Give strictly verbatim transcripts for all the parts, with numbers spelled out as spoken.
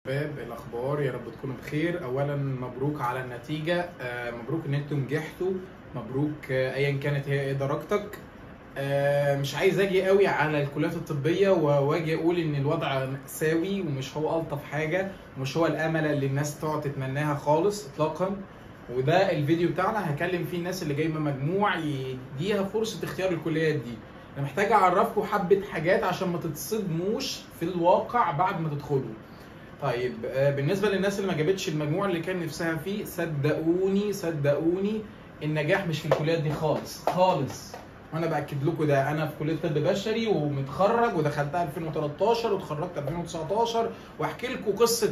شباب، إيه الاخبار؟ يا رب تكونوا بخير. اولا مبروك على النتيجه، آه مبروك ان انتم نجحتوا، مبروك آه ايا كانت هي ايه درجتك. آه مش عايز اجي قوي على الكليات الطبيه واجي اقول ان الوضع مأساوي ومش هو الطف حاجه ومش هو الامل اللي الناس تقعد تتمناها خالص اطلاقا. وده الفيديو بتاعنا هكلم فيه الناس اللي جايبه مجموع يديها فرصه اختيار الكليات دي. انا محتاج اعرفكم حبه حاجات عشان ما تتصدموش في الواقع بعد ما تدخلوا. طيب بالنسبه للناس اللي ما جابتش المجموع اللي كان نفسها فيه، صدقوني صدقوني النجاح مش في الكليات دي خالص خالص. وانا باكد لكم ده، انا في كليه طب بشري ومتخرج ودخلتها ألفين وتلتاشر واتخرجت ألفين وتسعتاشر، واحكي لكم قصه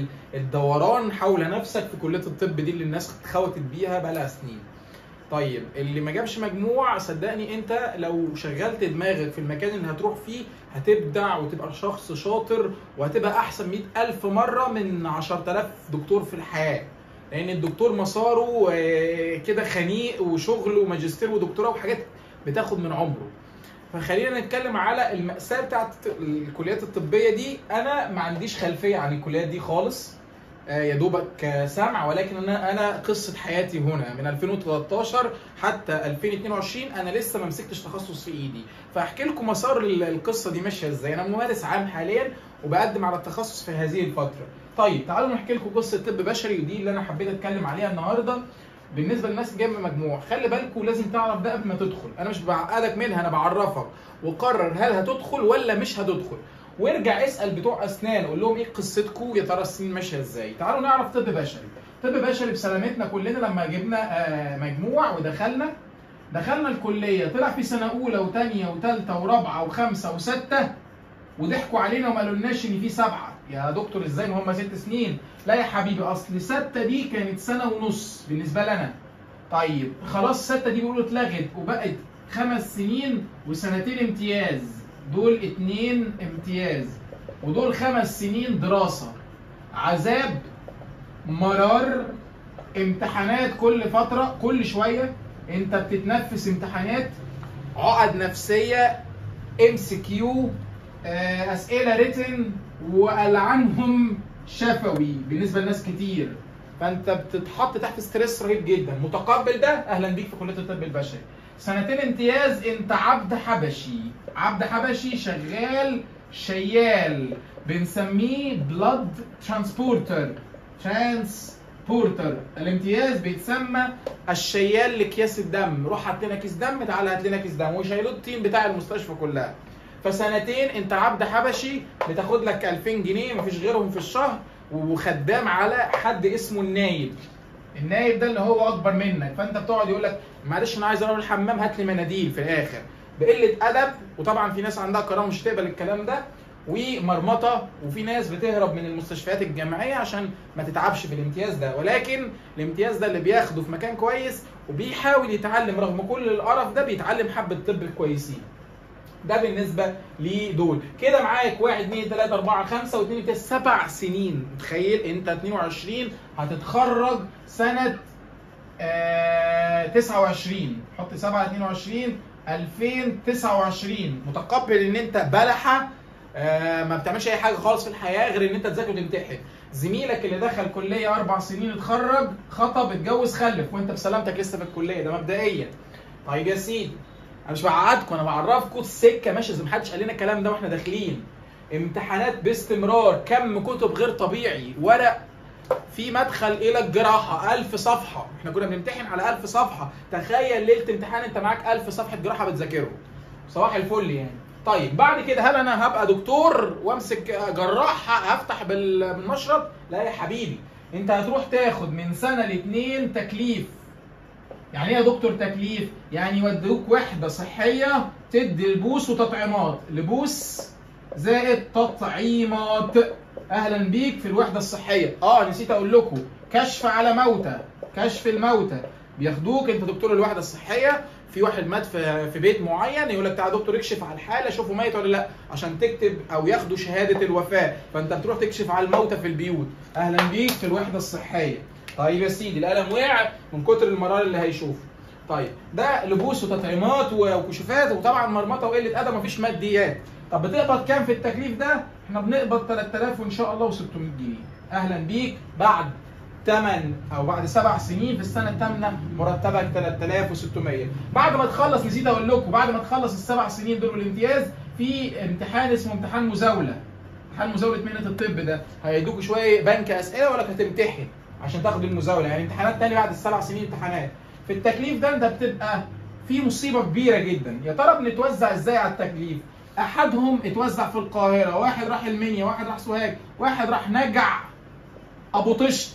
الدوران حول نفسك في كليه الطب دي اللي الناس اتخوتت بيها بقالها سنين. طيب اللي ما جابش مجموع، صدقني انت لو شغلت دماغك في المكان اللي هتروح فيه هتبدع وتبقى شخص شاطر وهتبقى احسن مئة ألف مرة من عشرة آلاف دكتور في الحياة. لان الدكتور مساره كده خنيق وشغل وماجستير ودكتوراه وحاجات بتاخد من عمره. فخلينا نتكلم على المأساة بتاعت الكليات الطبية دي. انا ما عنديش خلفية عن الكليات دي خالص، يا دوبك سمع، ولكن انا انا قصه حياتي هنا من ألفين وتلتاشر حتى ألفين واتنين وعشرين انا لسه ما مسكتش تخصص في ايدي، فاحكي لكم مسار القصه دي ماشيه ازاي. انا ممارس عام حاليا وبقدم على التخصص في هذه الفتره. طيب تعالوا نحكي لكم قصه طب بشري، ودي اللي انا حبيت اتكلم عليها النهارده. بالنسبه للناس اللي جايه مجموع، خلي بالكم لازم تعرف ده قبل ما تدخل. انا مش بعقدك منها، انا بعرفك وقرر هل هتدخل ولا مش هتدخل. وارجع اسال بتوع اسنان، قول لهم ايه قصتكم، يا ترى السنين ماشيه ازاي. تعالوا نعرف طب بشري. طب بشري بسلامتنا كلنا لما جبنا مجموع ودخلنا دخلنا الكليه، طلع في سنه اولى وثانيه وثالثه ورابعه وخمسه وسته وضحكوا علينا وما قالولناش ان في سبعه. يا دكتور ازاي ما هم ست سنين؟ لا يا حبيبي، اصل سته دي كانت سنه ونص بالنسبه لنا. طيب خلاص سته دي بيقولوا اتلغت وبقت خمس سنين وسنتين امتياز، دول اتنين امتياز ودول خمس سنين دراسة، عذاب، مرار، امتحانات كل فترة، كل شوية انت بتتنفس امتحانات، عقد نفسية، ام سي كيو، اسئلة ريتن، والعنهم شفوي بالنسبة لناس كتير. فانت بتتحط تحت ستريس رهيب جدا. متقبل ده؟ اهلا بيك في كلية الطب البشري. سنتين امتياز انت عبد حبشي، عبد حبشي شغال شيال، بنسميه بلاد ترانسبورتر. ترانسبورتر الامتياز بيتسمى الشيال لاكياس الدم. روح هات لنا كيس دم، تعالى هات لنا كيس دم، وشايلوا التيم بتاع المستشفى كلها. فسنتين انت عبد حبشي بتاخد لك ألفين جنيه مفيش غيرهم في الشهر، وخدام على حد اسمه النايب. النايب ده اللي هو اكبر منك، فانت بتقعد يقول لك معلش انا عايز اروح الحمام هات لي مناديل في الاخر، بقله ادب. وطبعا في ناس عندها كرامه مش هتقبل الكلام ده، ومرمطه، وفي ناس بتهرب من المستشفيات الجامعيه عشان ما تتعبش في الامتياز ده. ولكن الامتياز ده اللي بياخده في مكان كويس وبيحاول يتعلم رغم كل القرف ده، بيتعلم حبه طب كويسين. ده بالنسبه لدول. كده معاك واحد اتنين تلاته اربعه خمسه واتنين تلاته سبع سنين. متخيل انت اتنين وعشرين هتتخرج سنه آه تسعه وعشرين، حط سبعه اتنين وعشرين ألفين وتسعه وعشرين. متقبل ان انت بلحه آه ما بتعملش اي حاجه خالص في الحياه غير ان انت تذاكر وتمتحن. زميلك اللي دخل كليه اربع سنين اتخرج خطب اتجوز خلف وانت بسلامتك لسه في الكليه، ده مبدئيا. طيب يا سيدي، انا مش بعقدكم، انا بعرفكم السكه ماشيه زي ما حدش قال لنا الكلام ده واحنا داخلين. امتحانات باستمرار، كم كتب غير طبيعي، ورق في مدخل الى الجراحه ألف صفحه. احنا كنا بنمتحن على ألف صفحه، تخيل ليله امتحان انت معاك ألف صفحه جراحه بتذاكرهم. صباح الفل يعني. طيب بعد كده هل انا هبقى دكتور وامسك جراح هفتح بالمشرط؟ لا يا حبيبي، انت هتروح تاخد من سنه لاتنين تكليف. يعني ايه يا دكتور تكليف؟ يعني يودوك وحده صحيه تدي لبوس وتطعيمات، لبوس زائد تطعيمات. اهلا بيك في الوحده الصحيه. اه نسيت اقول لكم، كشف على موتى، كشف الموتى بياخدوك انت دكتور الوحده الصحيه. في واحد مات في في بيت معين، يقول لك تعالى يا دكتور اكشف على الحاله شوفه ميت ولا لا، عشان تكتب او ياخدوا شهاده الوفاه، فانت بتروح تكشف على الموتى في البيوت. اهلا بيك في الوحده الصحيه. طيب يا سيدي، القلم وقع من كتر المرار اللي هيشوفه. طيب ده لبوس وتطعيمات وكشوفات، وطبعا مرمطه وقله ادب، مفيش ماديات. طب بتقبض كام في التكليف ده؟ احنا بنقبض تلاتة آلاف وان شاء الله وستمية جنيه. اهلا بيك بعد ثمان او بعد سبع سنين في السنه الثامنه مرتبك تلاتة آلاف وستمية. بعد ما تخلص نسيت اقول لكم، بعد ما تخلص السبع سنين دول والامتياز في امتحان اسمه امتحان مزاوله. امتحان مزاوله مهنه الطب ده هيدوكوا شويه بنك اسئله ولا هتمتحن عشان تاخد المزاوله، يعني امتحانات تاني بعد السبع سنين امتحانات. في التكليف ده انت بتبقى في مصيبه كبيره جدا. يا ترى بنتوزع ازاي على التكليف؟ احدهم اتوزع في القاهره، واحد راح المنيا، واحد راح سوهاج، واحد راح نجع ابو طشت.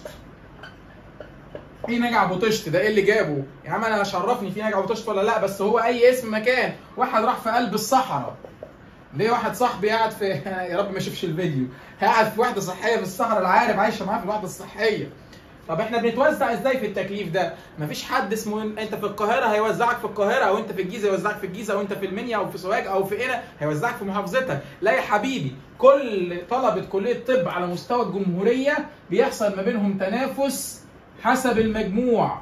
ايه نجع ابو طشت ده؟ ايه اللي جابه؟ يا عم انا شرفني في نجع ابو طشت ولا لا، بس هو اي اسم مكان. واحد راح في قلب الصحراء. ليه واحد صاحبي قاعد في يا رب ما يشوفش الفيديو، قاعد في وحده صحيه في الصحراء العارف عايشه معاه في الوحده الصحيه. طب احنا بنتوزع ازاي في التكليف ده؟ مفيش حد اسمه انت في القاهره هيوزعك في القاهره، او انت في الجيزه هيوزعك في الجيزه، او انت في المنيا او في سوهاج او في هنا هيوزعك في محافظتك. لا يا حبيبي، كل طلبه كليه طب على مستوى الجمهوريه بيحصل ما بينهم تنافس حسب المجموع.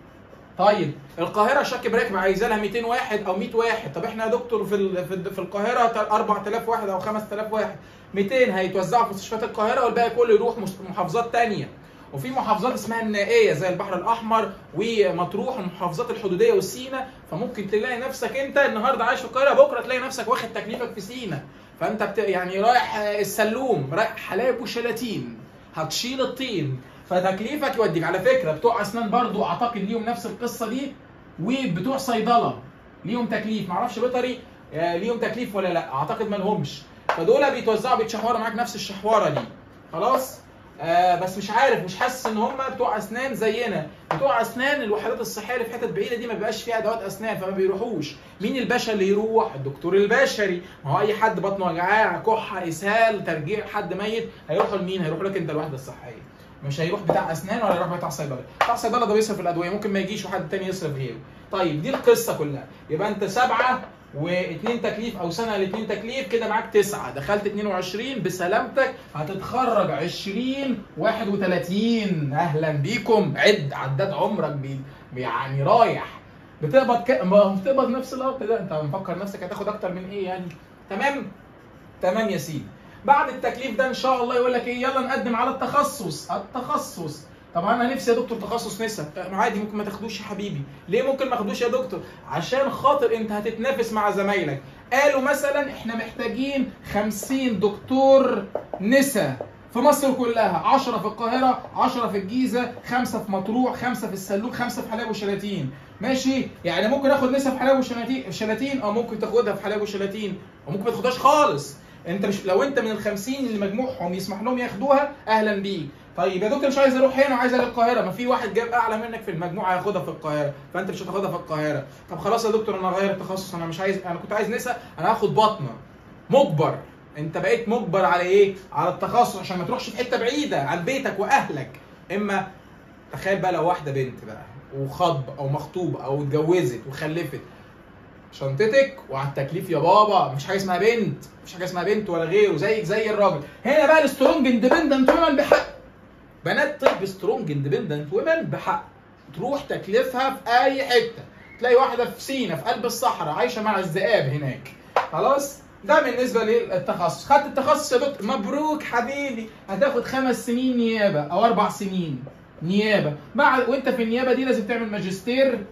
طيب القاهره شاكب راكب عايزه لها مئتين واحد او مئة واحد، طب احنا يا دكتور في في القاهره أربعة آلاف واحد او خمسة آلاف واحد، مئتين هيتوزعوا في مستشفيات القاهره والباقي كله يروح محافظات ثانيه. وفي محافظات اسمها النائيه زي البحر الاحمر ومطروح والمحافظات الحدوديه وسينا، فممكن تلاقي نفسك انت النهارده عايش في القاهره، بكره تلاقي نفسك واخد تكليفك في سينا. فانت بت... يعني رايح السلوم، رايح حلايب وشلاتين، هتشيل الطين، فتكليفك يوديك. على فكره بتوع اسنان برضو اعتقد ليهم نفس القصه دي، وبتوع صيدله ليهم تكليف، معرفش بيطري ليهم تكليف ولا لا، اعتقد ما لهمش. فدول بيتوزعوا بيتشحوروا معاك نفس الشحوره دي. خلاص؟ آه بس مش عارف، مش حاسس ان هم بتوع اسنان زينا. بتوع اسنان الوحدات الصحيه اللي في حتت بعيده دي ما بيبقاش فيها ادوات اسنان فما بيروحوش. مين الباشا اللي يروح؟ الدكتور البشري. ما هو اي حد بطنه وجعاه، كحه، اسهال، ترجيع، حد ميت، هيروحوا لمين؟ هيروحوا لك انت الوحده الصحيه. مش هيروح بتاع اسنان ولا يروح بتاع صيدله. بتاع صيدله ده بيصرف الادويه، ممكن ما يجيش وحد تاني يصرف غيره. طيب دي القصه كلها. يبقى انت سبعه واثنين تكليف او سنه لاثنين تكليف، كده معاك تسعه، دخلت اتنين وعشرين بسلامتك، هتتخرج عشرين واحد وتلاتين. اهلا بيكم. عد عداد عمرك بي يعني رايح. بتقبض ك... ما بتقبض نفس الوقت ده، انت مفكر نفسك هتاخد اكتر من ايه يعني؟ تمام؟ تمام يا سيدي. بعد التكليف ده ان شاء الله يقول لك ايه؟ يلا نقدم على التخصص. التخصص طب انا نفسي يا دكتور تخصص نسا. عادي ممكن ما تاخدوش يا حبيبي. ليه ممكن ما تاخدوش يا دكتور؟ عشان خاطر انت هتتنافس مع زمايلك. قالوا مثلا احنا محتاجين خمسين دكتور نسا في مصر كلها، عشرة في القاهره، عشرة في الجيزه، خمسة في مطروح، خمسة في السلوم، خمسة في حلايب وشلاتين. ماشي؟ يعني ممكن اخد نسا في حلايب وشلاتين، او ممكن تاخدها في حلايب وشلاتين، وممكن ما تاخدهاش خالص. انت مش لو انت من الخمسين اللي مجموعهم يسمح لهم ياخدوها اهلا بيك. طيب يا دكتور مش عايز اروح هنا وعايز اروح القاهره، ما في واحد جاب اعلى منك في المجموعه هياخدها في القاهره، فانت مش هتاخدها في القاهره. طب خلاص يا دكتور انا غير التخصص، انا مش عايز، انا كنت عايز نسا، انا هاخد باطنه. مجبر. انت بقيت مجبر على ايه؟ على التخصص عشان ما تروحش في حته بعيده عن بيتك واهلك. اما تخيل بقى لو واحده بنت بقى وخطب او مخطوبه او اتجوزت وخلفت، شنطتك وعلى التكليف يا بابا. مش حاجه اسمها بنت، مش حاجه اسمها بنت ولا غيره، زيك زي الراجل. هنا بقى السترونج اندبندنت ومن بحق. بنات طب سترونج اندبندنت ومن بحق، تروح تكلفها في اي حته. تلاقي واحده في سينا في قلب الصحراء عايشه مع الذئاب هناك. خلاص؟ ده بالنسبه للتخصص. خدت التخصص يا دكتور، مبروك حبيبي، هتاخد خمس سنين نيابه او اربع سنين نيابه. بعد وانت في النيابه دي لازم تعمل ماجستير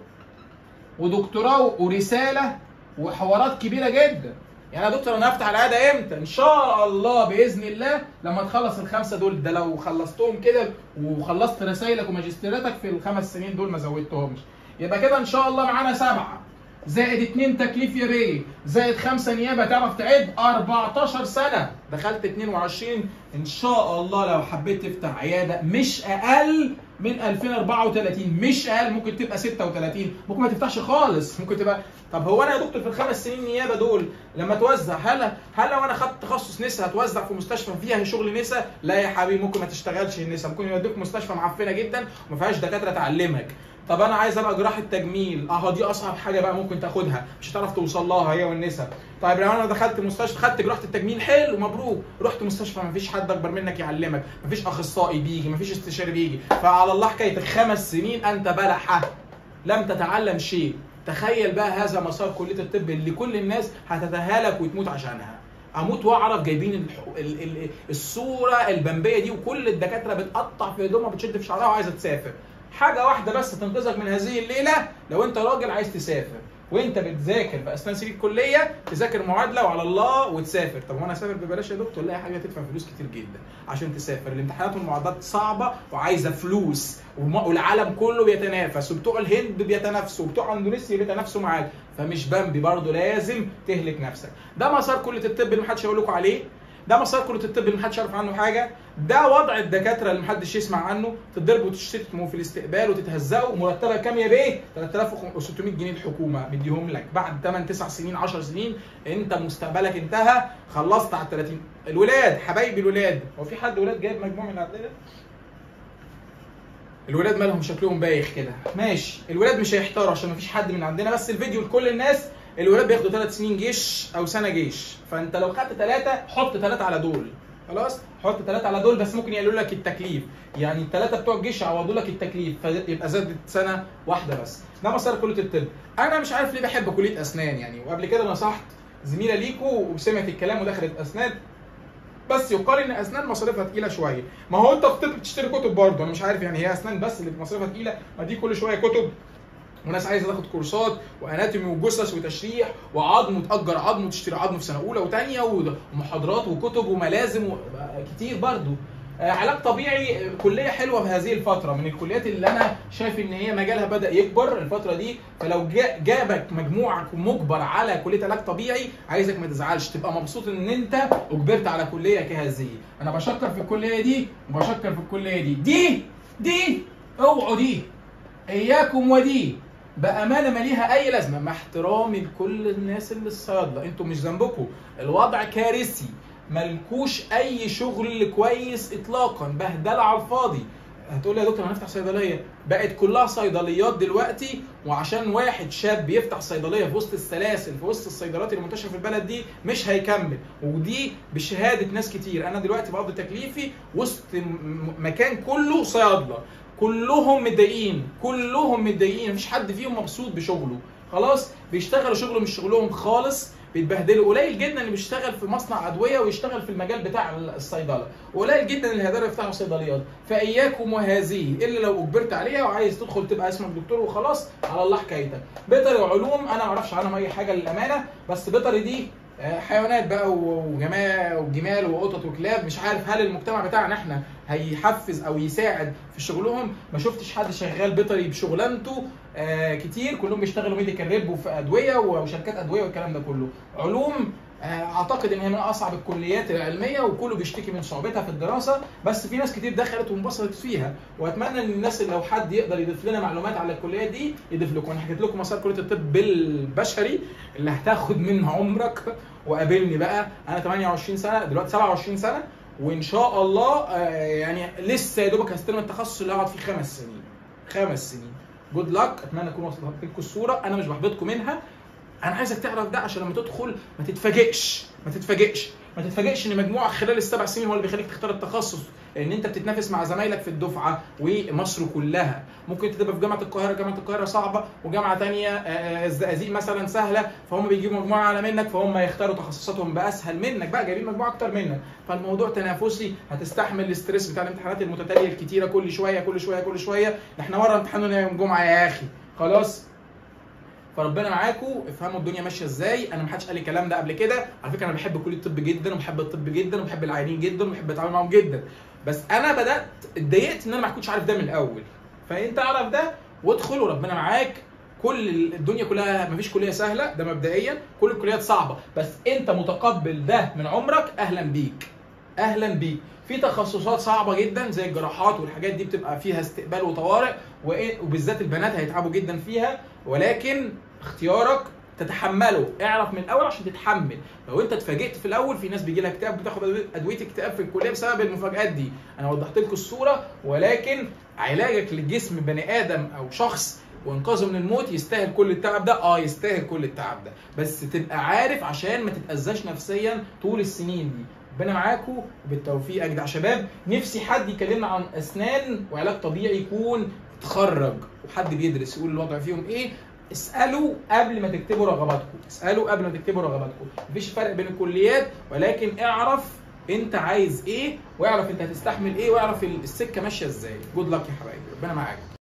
ودكتوراه ورساله وحوارات كبيره جدا. يعني يا دكتور انا هفتح العياده امتى؟ ان شاء الله باذن الله لما تخلص الخمسه دول. ده لو خلصتهم كده وخلصت رسايلك وماجستيراتك في الخمس سنين دول ما زودتهمش، يبقى كده ان شاء الله معانا سبعه زائد اتنين تكليف يا بيه زائد خمسه نيابه، تعرف تعد اربعتاشر سنه. دخلت اتنين وعشرين ان شاء الله لو حبيت تفتح عياده مش اقل من الفين واربعة وتلاتين، مش اقل، ممكن تبقى ستة وتلاتين، ممكن ما تفتحش خالص، ممكن تبقى. طب هو انا يا دكتور في الخمس سنين نيابه دول لما توزع، هل هل لو انا خدت تخصص نسا هتوزع في مستشفى فيها شغل نسا؟ لا يا حبيبي، ممكن ما تشتغلش النسا، ممكن يوديك مستشفى معفنه جدا وما فيهاش دكاتره تعلمك. طب انا عايز ابقى جراحه تجميل، اه دي اصعب حاجه بقى ممكن تاخدها، مش هتعرف توصل لها هي والنسا. طيب لو انا دخلت مستشفى خدت جراحه التجميل، حلو مبروك، رحت مستشفى ما فيش حد اكبر منك يعلمك، ما فيش اخصائي بيجي، ما فيش استشاري بيجي، فعلى الله حكايتك خمس سنين انت بلحه لم تتعلم شيء. تخيل بقى هذا مسار كليه الطب اللي كل الناس هتتهالك وتموت عشانها. اموت واعرف جايبين ال ال الصوره البمبيه دي، وكل الدكاتره بتقطع في هدومها بتشد في شعرها وعايزه تسافر. حاجه واحده بس تنقذك من هذه الليله، لو انت راجل عايز تسافر وانت بتذاكر في اثناء سنين الكليه، تذاكر معادله وعلى الله وتسافر. طب وانا اسافر ببلاش يا دكتور؟ لا يا حاجه، تدفع فلوس كتير جدا عشان تسافر. الامتحانات والمعادلات صعبه وعايزه فلوس، والعالم كله بيتنافس، وبتوع الهند بيتنافسوا وبتوع اندونيسيا بيتنافسوا معاك، فمش بمبي برضه لازم تهلك نفسك. ده مسار كليه الطب اللي محدش هيقول لكم عليه، ده مسار كليه الطب اللي محدش يعرف عنه حاجه، ده وضع الدكاتره اللي محدش يسمع عنه. تتضربوا وتشتموا في الاستقبال وتتهزقوا. مرتبه كام يا بيه؟ ثلاثة آلاف وستمية جنيه الحكومه مديهم لك بعد ثمانية تسع سنين عشر سنين. انت مستقبلك انتهى، خلصت على ثلاثين. الولاد حبايبي الولاد، هو في حد ولاد جايب مجموع من عندنا؟ الولاد مالهم شكلهم بايخ كده؟ ماشي، الولاد مش هيحتاروا عشان مفيش حد من عندنا، بس الفيديو لكل الناس. الولاد بياخدوا ثلاث سنين جيش او سنه جيش، فانت لو خدت ثلاثه حط ثلاثه على دول، خلاص حط ثلاثه على دول، بس ممكن يقللوا لك التكليف، يعني الثلاثه بتوع الجيش يعوضوا لك التكليف، فيبقى زادت سنه واحده بس. ده مسار كليه الطب. انا مش عارف ليه بحب كليه اسنان يعني، وقبل كده نصحت زميله ليكو وسمعت الكلام ودخلت اسنان، بس يقال ان اسنان مصاريفها تقيله شويه. ما هو انت في طب بتشتري كتب برضه، انا مش عارف يعني هي اسنان بس اللي مصاريفها تقيله؟ ما دي كل شويه كتب، وناس عايزه تاخد كورسات واناتومي وجثث وتشريح وعظم، وتاجر عظم وتشتري عظم في سنه اولى وثانيه، ومحاضرات وكتب وملازم كتير برضه. علاج طبيعي كليه حلوه في هذه الفتره، من الكليات اللي انا شايف ان هي مجالها بدا يكبر الفتره دي. فلو جابك مجموعك مجبر على كليه علاج طبيعي، عايزك ما تزعلش، تبقى مبسوط ان انت اجبرت على كليه كهذه. انا بشكر في الكليه دي وبشكر في الكليه دي دي دي اوعوا دي، اياكم ودي، بامانه ما ليها اي لازمه، مع احترامي لكل الناس اللي الصيادله، انتوا مش ذنبكم، الوضع كارثي، ملكوش اي شغل كويس اطلاقا، بهدله على الفاضي. هتقول لي يا دكتور هنفتح صيدليه، بقت كلها صيدليات دلوقتي، وعشان واحد شاب بيفتح صيدليه في وسط السلاسل في وسط الصيدليات اللي منتشره في البلد دي مش هيكمل، ودي بشهاده ناس كتير. انا دلوقتي بقضي تكليفي وسط مكان كله صيادله، كلهم متضايقين، كلهم متضايقين، مفيش حد فيهم مبسوط بشغله، خلاص بيشتغلوا شغل مش شغلهم خالص، بيتبهدلوا. قليل جدا اللي بيشتغل في مصنع ادويه ويشتغل في المجال بتاع الصيدله، قليل جدا اللي هيقدروا يفتحوا صيدليات. فاياكم وهذه، الا لو اجبرت عليها وعايز تدخل تبقى اسمك دكتور وخلاص على الله حكايتك. بيطري وعلوم انا ما اعرفش عنهم اي حاجه للامانه، بس بيطري دي حيوانات بقى وجمال وجمال وقطط وكلاب، مش عارف هل المجتمع بتاعنا احنا هيحفز او يساعد في شغلهم. ما شفتش حد شغال بيطري بشغلانته آه كتير، كلهم بيشتغلوا ميديكال ريب وفي ادويه وشركات ادويه والكلام ده كله. علوم آه اعتقد ان هي من اصعب الكليات العلميه، وكله بيشتكي من صعوبتها في الدراسه، بس في ناس كتير دخلت وانبسطت فيها، واتمنى ان الناس اللي لو حد يقدر يضيف لنا معلومات على الكليات دي يضيف لكم. انا حكيت لكم مسار كليه الطب البشري اللي هتاخد من عمرك، وقابلني بقى انا ثمانية وعشرين سنه دلوقتي سبعة وعشرين سنه، وان شاء الله آه يعني لسه يا دوبك هستلم التخصص اللي هقعد فيه خمس سنين خمس سنين جود لك. اتمنى اكون وصلت لكم الصوره، انا مش بحبطكم منها، انا عايزك تعرف ده عشان لما تدخل ما تتفاجئش ما تتفاجئش ما تتفاجئش ان مجموعك خلال السبع سنين هو اللي بيخليك تختار التخصص، لان انت بتتنافس مع زمايلك في الدفعه ومصر كلها. ممكن تبقى في جامعه القاهره، جامعه القاهره صعبه، وجامعه ثانيه الزقازيق مثلا سهله، فهم بيجيبوا مجموعه اعلى منك، فهم يختاروا تخصصاتهم باسهل منك، بقى جايبين مجموعه اكتر منك، فالموضوع تنافسي، هتستحمل الاستريس بتاع الامتحانات المتتاليه الكتيره كل شويه كل شويه كل شويه. احنا مره امتحاننا يوم جمعه يا اخي، خلاص فربنا معاكم، افهموا الدنيا ماشيه ازاي. انا ما حدش قال لي الكلام ده قبل كده، على فكره انا بحب كليه الطب جدا، وبحب الطب جدا، وبحب العيانين جدا، وبحب اتعامل معاهم جدا، بس انا بدات اتضايقت ان انا ما كنتش عارف ده من الاول. فانت اعرف ده وادخل وربنا معاك. كل الدنيا كلها مفيش كليه سهله، ده مبدئيا، كل الكليات صعبه، بس انت متقبل ده من عمرك، اهلا بيك اهلا بيك. في تخصصات صعبه جدا زي الجراحات والحاجات دي بتبقى فيها استقبال وطوارئ، وبالذات البنات هيتعبوا جدا فيها، ولكن اختيارك تتحمله، اعرف من الاول عشان تتحمل. لو انت اتفاجئت في الاول، في ناس بيجي لها اكتئاب بتاخد ادويه اكتئاب في الكليه بسبب المفاجآت دي. انا وضحت لكم الصوره، ولكن علاجك للجسم بني ادم او شخص وانقاذه من الموت يستاهل كل التعب ده، اه يستاهل كل التعب ده، بس تبقى عارف عشان ما تتاذاش نفسيا طول السنين دي. ربنا معاكم وبالتوفيق اجدع شباب. نفسي حد يكلمنا عن اسنان وعلاج طبيعي يكون اتخرج وحد بيدرس يقول الوضع فيهم ايه. اسالوا قبل ما تكتبوا رغباتكم، اسالوا قبل ما تكتبوا رغباتكم، مفيش فرق بين الكليات، ولكن اعرف انت عايز ايه، واعرف انت هتستحمل ايه، واعرف السكه ماشيه ازاي. جود لك يا حبايبي، ربنا معاك.